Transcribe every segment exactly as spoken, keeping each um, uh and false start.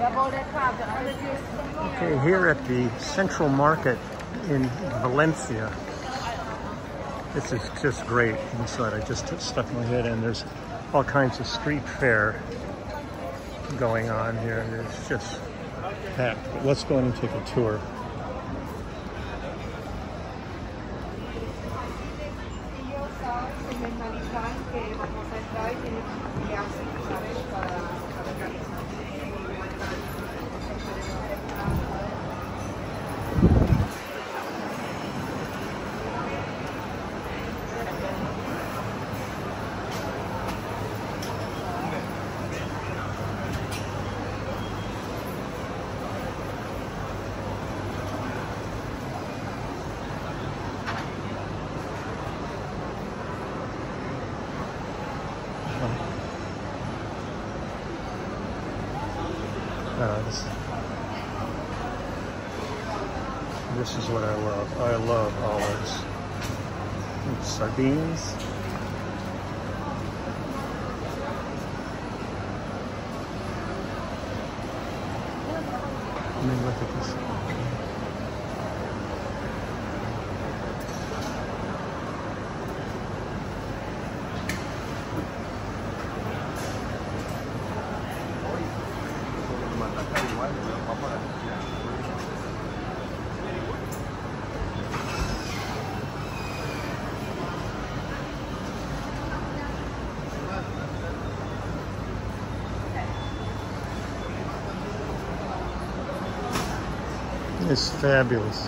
Okay, here at the Central Market in Valencia. This is just great inside. I just stuck my head in. There's all kinds of street fare going on here. It's just packed. But let's go in and take a tour. Uh, this, this is what I love. I love olives and sardines. Let me look at this. It's fabulous.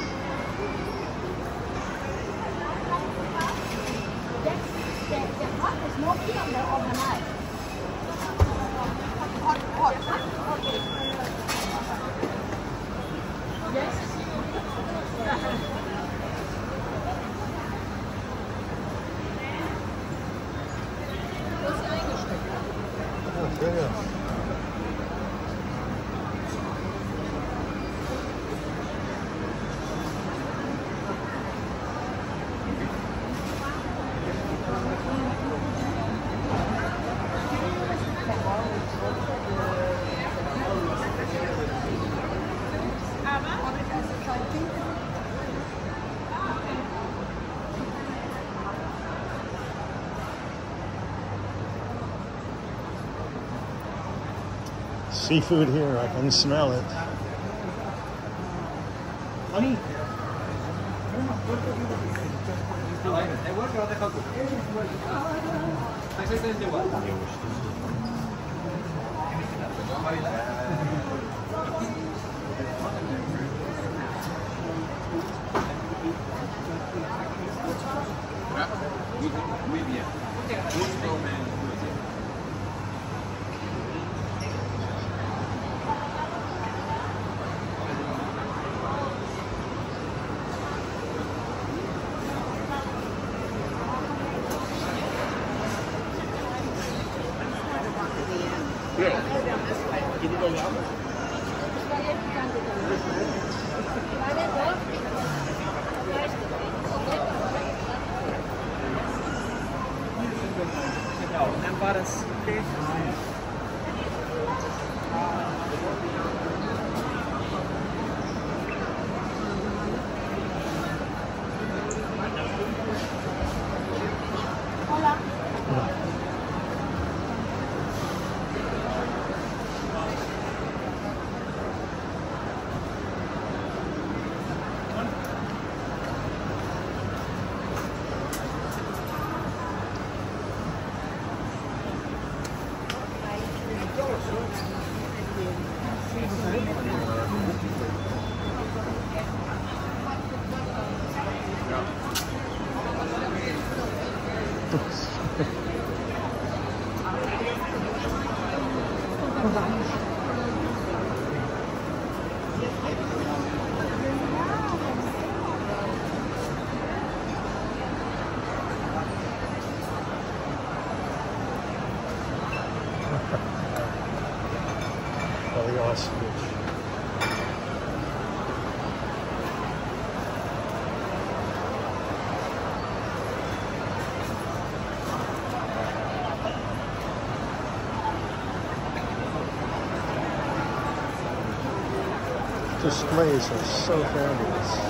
Seafood here, I can smell it. Honey. Muy bien. Really awesome. displays are so fabulous.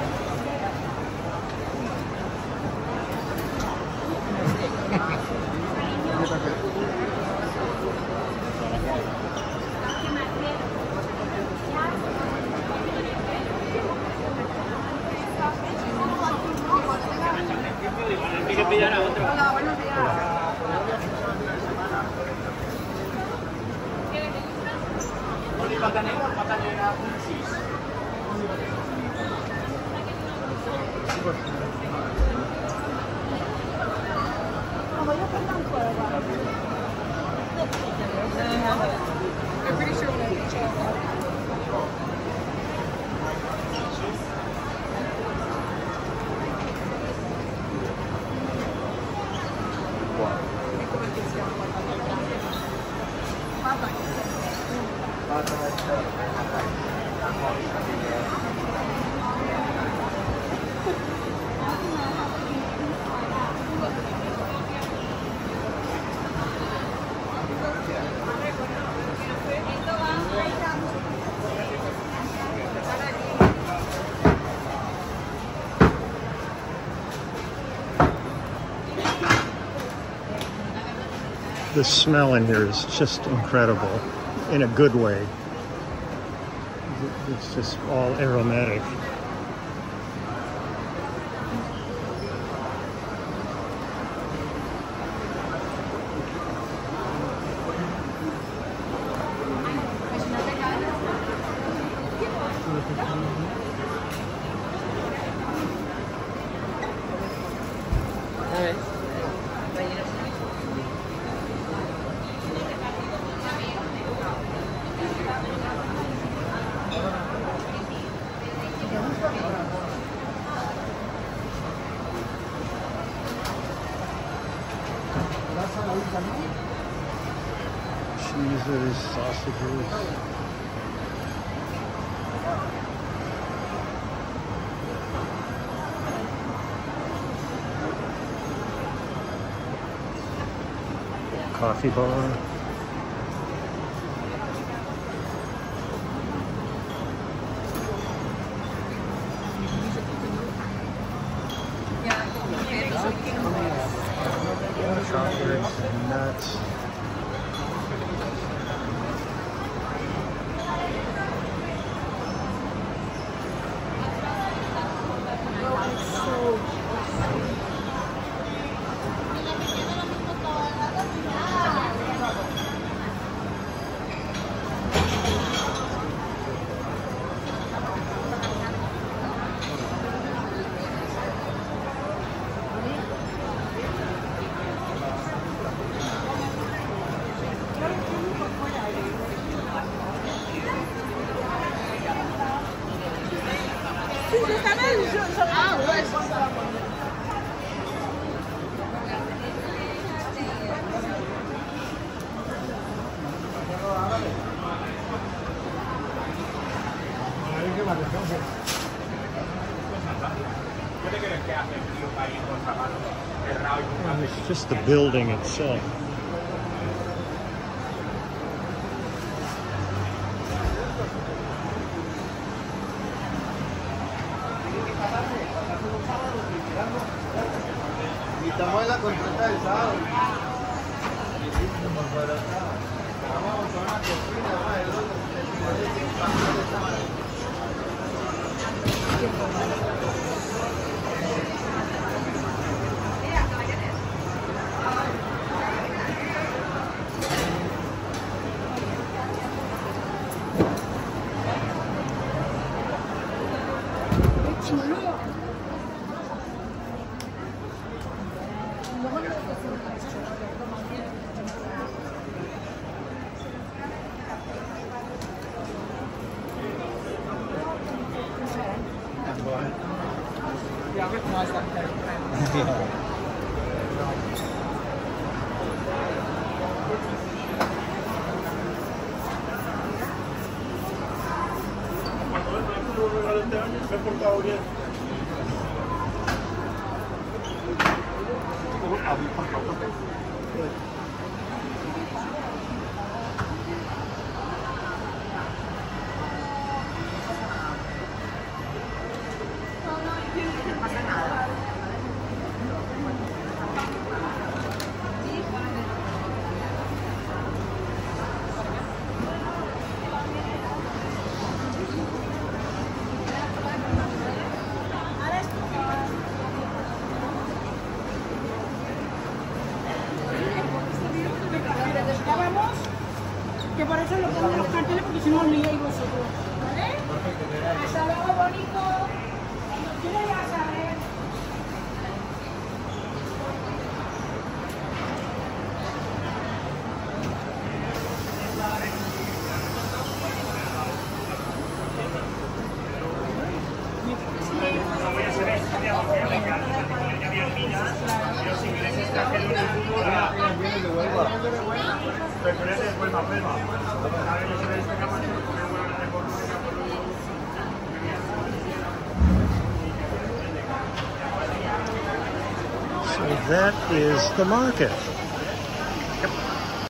I'm pretty sure when I reach out. The smell in here is just incredible, in a good way. It's just all aromatic. Cheeses, sausages. Coffee bar. Chocolates and nuts. And it's just the building itself. Estamos en la contrata del sábado. Me he portado bien. próxima amiga y vosotros. ¿Vale? Hasta luego, bonito. ¿Qué le vas a ver? So that is the market.